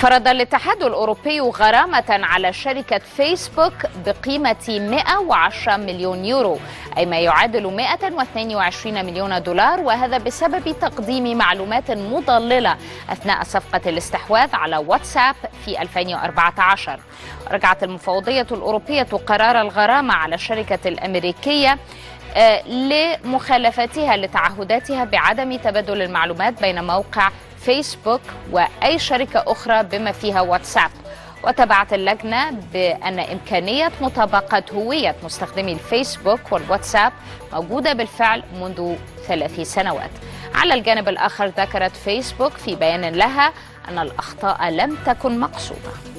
فرض الاتحاد الأوروبي غرامة على شركة فيسبوك بقيمة 110 مليون يورو، أي ما يعادل 122 مليون دولار، وهذا بسبب تقديم معلومات مضللة أثناء صفقة الاستحواذ على واتساب في 2014. رجعت المفوضية الأوروبية قرار الغرامة على الشركة الأمريكية لمخالفتها لتعهداتها بعدم تبادل المعلومات بين موقع فيسبوك وأي شركة أخرى بما فيها واتساب. وتبعت اللجنة بأن إمكانية مطابقة هوية مستخدمي الفيسبوك والواتساب موجودة بالفعل منذ 3 سنوات. على الجانب الآخر ذكرت فيسبوك في بيان لها أن الأخطاء لم تكن مقصودة.